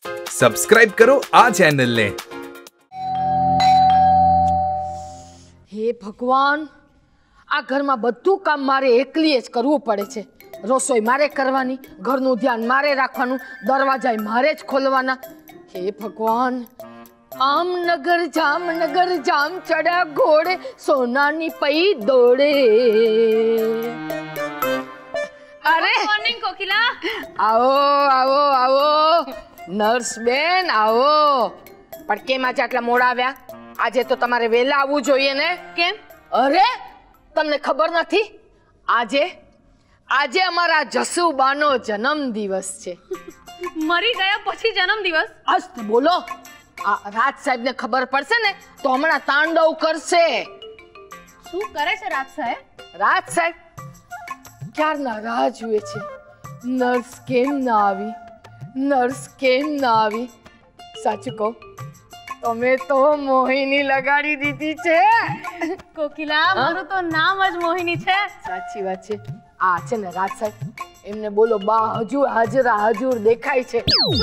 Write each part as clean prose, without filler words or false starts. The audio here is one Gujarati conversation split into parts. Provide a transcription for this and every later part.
સબસ્ક્રાઇબ કરો આ ચેનલને। હે ભગવાન, આ ઘરમાં બધું કામ મારે એકલીએ જ કરવું પડે છે। રસોઈ મારે કરવાની, ઘરનું ધ્યાન મારે રાખવાનું, દરવાજા મારે જ ખોલવાના। હે ભગવાન, આમ નગર જામ ચડ્યા ઘોડે, સોનાની પઈ દોડે। અરે મોર્નિંગ કોકિલા, આવો આવો આવો નર્સ બેન આવો। પણ કેમ આજે આટલા મોડા આવ્યા? આજે તો તમારે વહેલા આવવું જોઈએ ને। કેમ? અરે તમને ખબર નથી, આજે અમારા જસુબાનો જન્મદિવસ છે। મરી ગયા પછી જન્મદિવસ? અસ્ત બોલો, આ રાજ સાહેબ ને ખબર પડશે ને તો હમણાં તાંડવ કરશે। શું કરે છે રાજ સાહેબ? રાજ સાહેબ ક્યારના રાહ જુએ છે, નર્સ કેમ ના આવી, નર્સ કેમ ના આવી। સાચું કહો, તમે તો મોહિની લગાડી દીધી છે। કોકિલા, મારું તો નામ જ મોહિની છે। સાચી વાત છે। આ છે ને રાજ સાહેબ, એમને બોલો બા હજુર હાજરા હજુર દેખાય છે।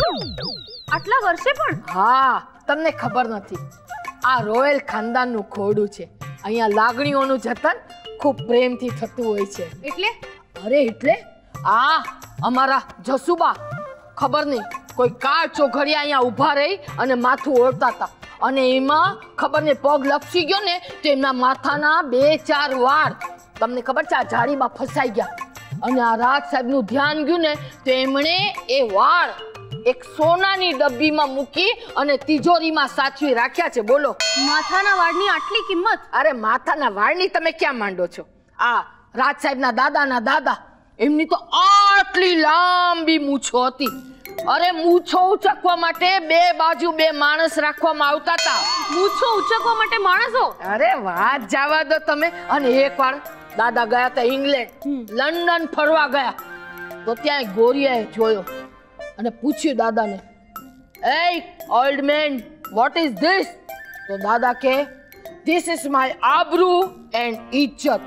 આટલા વર્ષે પણ? હા, તમને ખબર નથી, આ રોયલ ખાનદાનનું ખોડું છે। અહીંયા લાગણીઓનું જતન ખૂબ પ્રેમથી થતું હોય છે। એટલે? અરે એટલે આ અમારા જસુબા ખબર નહીં કોઈ કાર ચોઘડિયા અહીંયા ઊભા રહી અને માથું ઓળતા હતા, અને એમાં ખબર નહીં પગ લપસી ગયો ને તો એમના માથાના 2-4 વાળ તમને ખબર છે આ જાળીમાં ફસાઈ ગયા, અને આ રાજ સાહેબનું ધ્યાન ગયું ને તો એમણે એ વાળ એક સોનાની ડબ્બીમાં મૂકી અને તિજોરીમાં સાચવી રાખ્યા છે। બોલો, માથાના વાળની આટલી કિંમત? અરે માથાના વાળની તમે ક્યાં માંડો છો? આ રાજ સાહેબના દાદા એમની તો આટલી લાંબી મૂછો હતી। અરે મૂછો ઉચકવા માટે 2 બાજુ 2 માણસ રાખવામાં આવતા હતા। મૂછો ઉચકવા માટે માણસો? અરે વાત જવા દો તમે। અને એકવાર દાદા ગયા હતા ઇંગ્લેન્ડ, લંડન ફરવા ગયા તો ત્યાં ગોરિયાએ જોયો અને પૂછ્યું દાદાને, "એ old man, what is this?" તો દાદા કે, "ધીસ ઇઝ માય આબરૂ એન્ડ ઇજ્જત."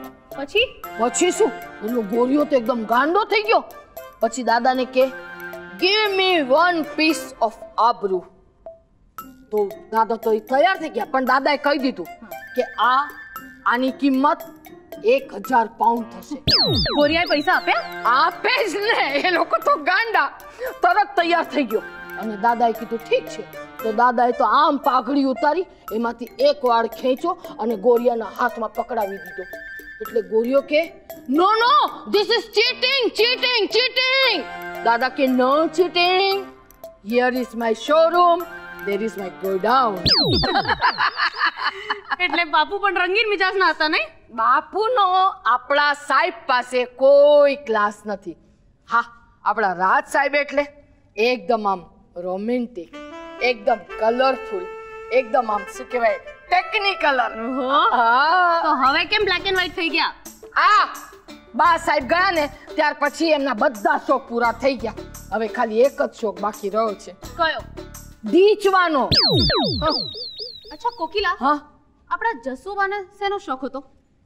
પછી શું? એનો ગોરિયો તો એકદમ ગાંડો થઈ ગયો। પછી દાદાને કે, "ગીવ મી 1 પીસ ઓફ આબરૂ." તો દાદા તો તૈયાર થઈ ગયા, પણ દાદાએ કહી દીધું કે આની કિંમત 1000 પાઉન્ડ થશે। ગોરિયાએ પૈસા આપ્યા? આપે જ ને, એ લોકો તો ગાંડા। તરત તૈયાર થઈ ગયો અને દાદાએ કીધું ઠીક છે। તો દાદાએ તો આમ પાઘડી ઉતારી, એમાંથી એક વાળ ખેંચો અને ગોરિયાના હાથમાં પકડાવી દીધો। એટલે ગોરિયો કે, "no no, this is cheating." દાદા કે, "no cheating, here is my showroom, there is my godown." એટલે બાપુ પણ રંગીન મિજાજના હતા નહીં? બાપુનો આપણા સાહેબ પાસે કોઈ ક્લાસ નથી। હા, આપણા રાજ સાહેબ એટલે એકદમ આમ રોમેન્ટિક, એકદમ કલરફુલ, એકદમ આમ શું કહેવાય ટેકનિકલ। તો હવે કેમ બ્લેક એન્ડ વ્હાઈટ થઈ ગયા? બા સાહેબ ગયા ને ત્યાર પછી એમના બધા શોખ પૂરા થઈ ગયા। હવે ખાલી એક જ શોખ બાકી રહ્યો છે। કયો? દીચવાનો। અચ્છા કોકિલા, હા, આપણા જસુબાને શેનો શોખ હતો?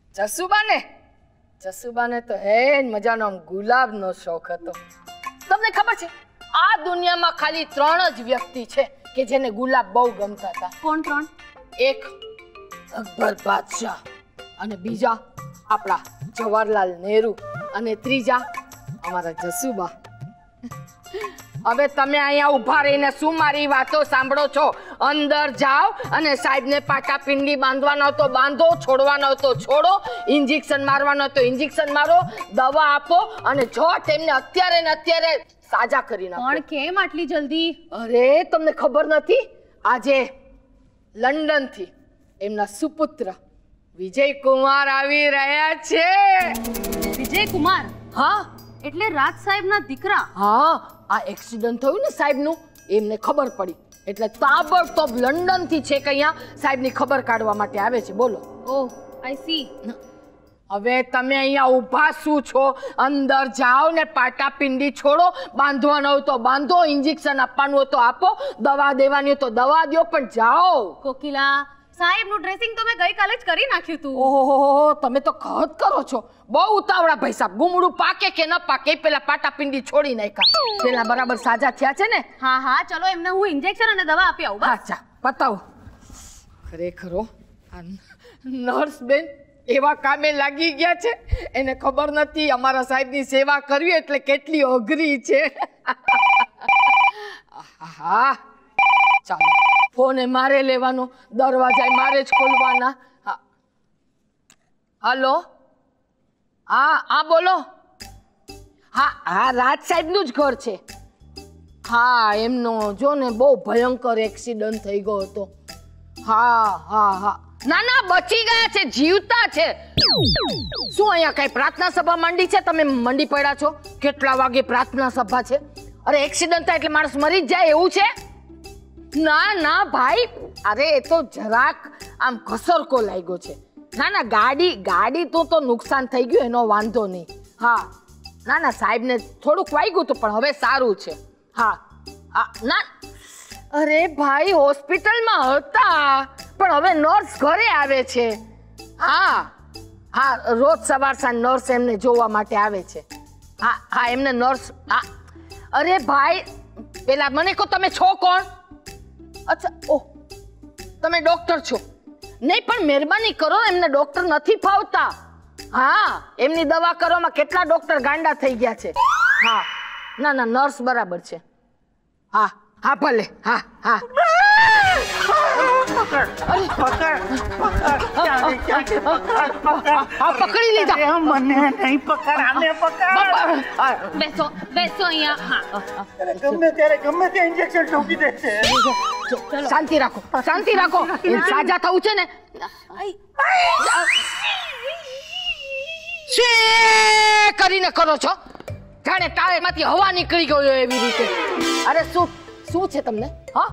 જસુબાને તો હે મજાનો આમ ગુલાબનો શોખ હતો। તમને ખબર છે આ દુનિયામાં ખાલી 3 જ વ્યક્તિ છે કે જેને ગુલાબ બહુ ગમતા હતા। કોણ 3? એક અકબર બાદશાહ, અને બીજા આપણા જવાહરલાલ નહેરુ, અને ત્રીજા અમારા જસુબા। હવે તમે અહીંયા ઊભા રહીને શું મારી વાતો સાંભળો છો? અંદર જાઓ અને સાહેબને પાટાપિંડી બાંધવાનો તો બાંધો, છોડવાનો તો છોડો, ઇન્જેક્શન મારવાનો તો ઇન્જેક્શન મારો, દવા આપો અને જો તેમને અત્યારે ને અત્યારે સાજા કરી નાખો। પણ કેમ આટલી જલ્દી? અરે તમને ખબર નથી, આજે લંડન થી એમના સુપુત્ર વિજય કુમાર આવી રહ્યા છે। વિજય કુમાર? હા, એટલે રાજ સાહેબના દીકરા? હા, આ એક્સિડન્ટ થયું ને સાહેબનું, એમને ખબર પડી એટલે તાબડતોબ લંડન થી છે કે અહીંયા સાહેબની ખબર કાઢવા માટે આવે છે। બોલો। Oh, I see. હવે તમે અહીંયા ઊભા શું છો? અંદર જાઓ ને પાટાપિંડી છોડો, બાંધવાનો હોય તો બાંધો, ઇન્જેક્શન આપવાનું હોય તો આપો, દવા દેવાની હોય તો દવા દો, પણ જાઓ। કોકિલા, સાહેબનું ડ્રેસિંગ તો મેં ગઈકાલે જ કરી નાખ્યું તું. ઓહો, તમે તો ખત કરો છો. બહુ ઉતાવળા ભાઈ સાહેબ. ગુમડું પાકે કે ન પાકે પેલા પાટાપિંડી છોડી નાખ્યા. પેલા બરાબર સાજા થયા છે ને? હા ચલો એમને હું ઇન્જેક્શન અને દવા આપી આવું. અચ્છા બતાવો. ખરેખરો આ નર્સ બેન એવા કામે લાગી ગયા છે. એને ખબર નથી અમારા સાહેબની સેવા કરવી એટલે કેટલી અઘરી છે. હા ચાલો, ફોન મારે લેવાનો, દરવાજા મારે જ ખોલવાના. હલો, હા બોલો. હા રાજ સાહેબનું જ ઘર છે. હા એમનો જો ને બહુ ભયંકર એક્સિડન્ટ થઈ ગયો હતો. હા ના બચી ગયા છે, જીવતા છે. શું અહીંયા કઈ પ્રાર્થના સભા માંડી છે? તમે મંડી પડ્યા છો? કેટલા વાગે પ્રાર્થના સભા છે? અરે એક્સિડન્ટ થાય એટલે માણસ મરી જ જાય એવું છે? ના ભાઈ, અરે એ તો જરાક આમ ઘસરકો લાગ્યો છે. ના ગાડી તો નુકસાન થઈ ગયું, એનો વાંધો નહીં. હા ના સાહેબને થોડુંક વાગ્યું હતું પણ હવે સારું છે. હા ના અરે ભાઈ હોસ્પિટલમાં હતા પણ હવે નર્સ ઘરે આવે છે. હા રોજ સવાર સાંજ નર્સ એમને જોવા માટે આવે છે. હા એમને નર્સ. અરે ભાઈ પેલા મને કહો તમે છો કોણ? અચ્છા ઓહ તમે ડોક્ટર છો? નહીં પણ મહેરબાની કરો, એમને ડોક્ટર નથી ફાવતા. હા એમની દવા કરવામાં કેટલા ડોક્ટર ગાંડા થઈ ગયા છે. હા ના નર્સ બરાબર છે. હા ભલે. હા પકડી લીધા. મને નહીં પકડ, આને પકડ. બેસો અહીંયા. ગમે ત્યારે ગમે તે ઇન્જેક્શન ઠોકી દે છે. શાંતિ રાખો. સાજા થવું છે ને. શું કરીને કરો છો? જાણે ટાળેમાંથી હવા નીકળી ગયો એવી રીતે. અરે શું છે તમને?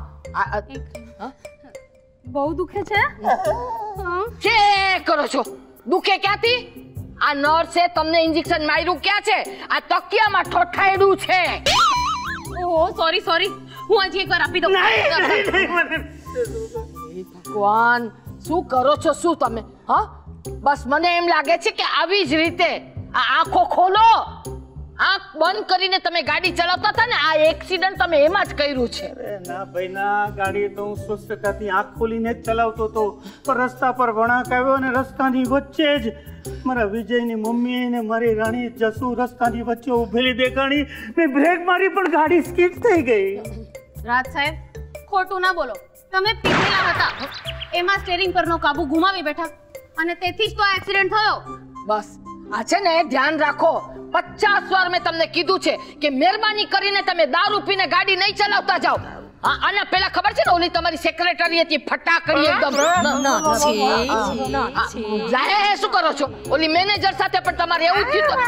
બહુ દુખે છે. કે કરો છો? દુખે ક્યાંથી? આ નર્સે તમને ઇન્જેક્શન માર્યું ક્યાં છે? આ તકિયામાં ઠોઠાયડું છે. ઓહ સોરી, હું હજી એકવાર આપી દઉં. ભગવાન શું કરો છો શું તમે? બસ મને એમ લાગે છે કે આવી જ રીતે આ આંખો ખોલો. આંખ બંધ કરીને તમે ગાડી ચલાવતા હતા ને, આ એક્સિડન્ટ તમે એમાં જ કર્યું છે. ના ભાઈ ના, ગાડી તો હું સ્વસ્થતાથી આંખ ખોલીને જ ચલાવતો હતો, પણ રસ્તા પર વળાંક આવ્યો અને રસ્તાની વચ્ચે જ મારા વિજયની મમ્મી ને મારી રાણી જસુ રસ્તાની વચ્ચે ઉભેલી દેખાણી. મેં બ્રેક મારી પણ ગાડી સ્કીડ થઈ ગઈ. રાજ સાહેબ ખોટું ના બોલો, તમે પીધેલા હતા, એમાં સ્ટીયરિંગ પરનો કાબુ ગુમાવી બેઠા અને તેથી જ તો આ એક્સિડન્ટ થયો. બસ આ છે ને ધ્યાન રાખો. 50 વાર મેં તમને કીધું છે કે મહેરબાની કરીને તમે દારૂ પીને ગાડી નહીં ચલાવતા જાઓ. આના પેલા ખબર છે ને ઓલી તમારી સેક્રેટરી હતી ફટાકડી એકદમ. શું કરો છો? ઓલી મેનેજર સાથે પણ તમારે એવું થયું?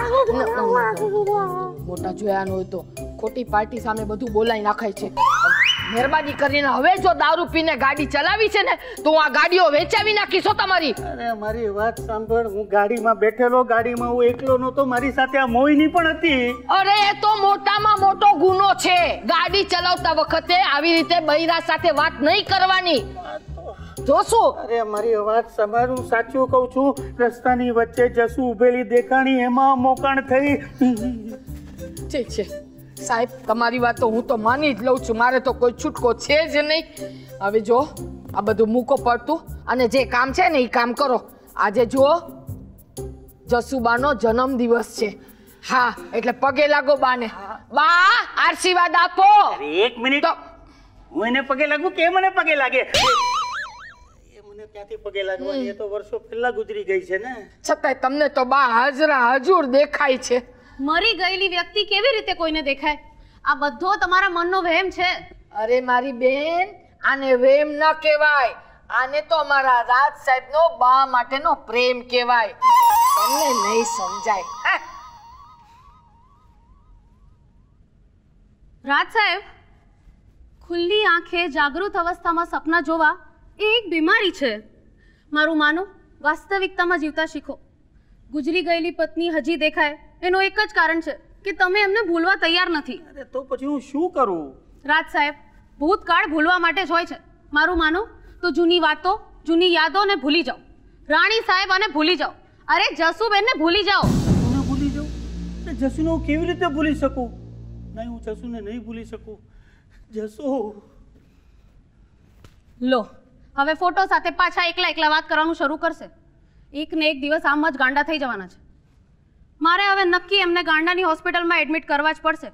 મોટા જોયા ન હોય તો ખોટી પાર્ટી સામે બધું બોલાઈ નાખાય છે. મહેરબાની કરીને હવે જો દારૂ પીને ગાડી ચલાવી છે ને તો હું આ ગાડીઓ વેચાવી નાખીશો તમારી. અરે મારી વાત સાંભળ, હું ગાડીમાં બેઠેલો, ગાડીમાં હું એકલો નહોતો, મારી સાથે આ મોહિની પણ હતી. અરે એ તો મોટામાં મોટો ગુનો છે. ગાડી ચલાવતા વખતે આવી રીતે બૈરા સાથે વાત નહીં કરવાની. જોશું. અરે મારી વાત સાંભળ, હું સાચું કહું છું. રસ્તાની વચ્ચે જસુ ઉભેલી દેખાણી, એમાં મોકાણ થઈ. ઠીક છે સાહેબ, તમારી વાત તો હું તો માની જ લઉં છું. મારે તો કોઈ છૂટકો છે જ નહીં. હવે જો આ બધું મૂકો પડતું અને જે કામ છે ને એ કામ કરો. આજે જુઓ જસુબાનો જન્મ દિવસ છે. હા એટલે પગે લાગો બાને. બા આશીર્વાદ આપો. એક મિનિટ, હું એને પગે લાગું કે મને પગે લાગે? એ મને ક્યાંથી પગે લાગવાની? એ તો વર્ષો પહેલા ગુજરી ગઈ છે ને. છતાંય તમને તો બા હાજરા હજુર દેખાય છે. મરી ગયેલી વ્યક્તિ કેવી રીતે કોઈને દેખાય? આ બધો તમારા મનનો વહેમ છે. અરે મારી બેન, આને વહેમ ન કહેવાય, આને તો અમારા રાજ સાહેબનો બા માટેનો પ્રેમ કહેવાય. તમને નહીં સમજાય. રાજ સાહેબ, ખુલ્લી આંખે જાગૃત અવસ્થામાં સપના જોવા એ એક બીમારી છે. મારું માનો, વાસ્તવિકતામાં જીવતા શીખો. ગુજરી ગયેલી પત્ની હજી દેખાય એનું એક જ કારણ છે કે તમે એમને ભૂલવા તૈયાર નથી. અરે તો પછી હું શું કરું? રાજ સાહેબ, ભૂતકાળ ભૂલવા માટે જ હોય છે. મારું માનો તો જૂની વાતો, જૂની યાદોને ભૂલી જાઓ, રાણી સાહેબ અને ભૂલી જાઓ, અરે જસુબેનને ભૂલી જાઓ. હું ભૂલી જાઉં? જસુને હું કેવી રીતે ભૂલી શકું? નહીં, હું જસુને નહીં ભૂલી શકું. જસુ લો, હવે ફોટો સાથે પાછા એકલા એકલા વાત કરવાનું શરૂ કરશે. એક ને એક દિવસ આમ જ ગાંડા થઈ જવાના છે. મારે હવે નક્કી એમને ગાંડાની હોસ્પિટલમાં એડમિટ કરવા જ પડશે.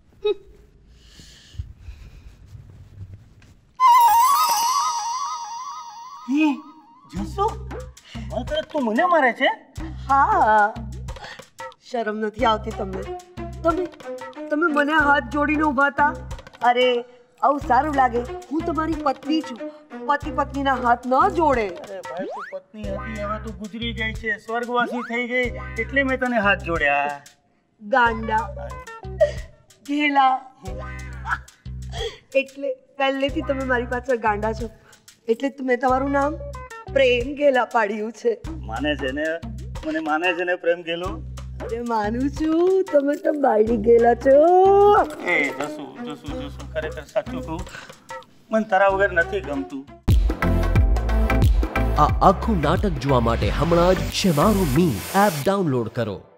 જસુ, તું મને મારે છે? હા, શરમ નથી આવતી તમને? તમે મને હાથ જોડીને ઊભા હતા. અરે આવું સારું લાગે? હું તમારી પત્ની છું, પતિ પત્નીના હાથ ન જોડે. અરે ભાઈ, તું પત્ની હતી, હવે તું ગુજરી ગઈ છે, સ્વર્ગવાસી થઈ ગઈ, એટલે મેં તને હાથ જોડ્યા. ગાંડા, ઘેલા, એટલે પહેલેથી તમે મારી પાછળ ગાંડા છો, એટલે મેં તમારું નામ પ્રેમ ઘેલા પાડ્યું છે. માને છે ને? મને માને છે ને પ્રેમ ગેલો? અરે માનું છું, તમે તો બાયડી ગયેલા છો. એ જસુ ખરેખર સાચું કહું, મને તારા વગર નથી ગમતું. આ આખું નાટક જોવા માટે હમણાં જ શેમારૂ મી એપ ડાઉનલોડ કરો.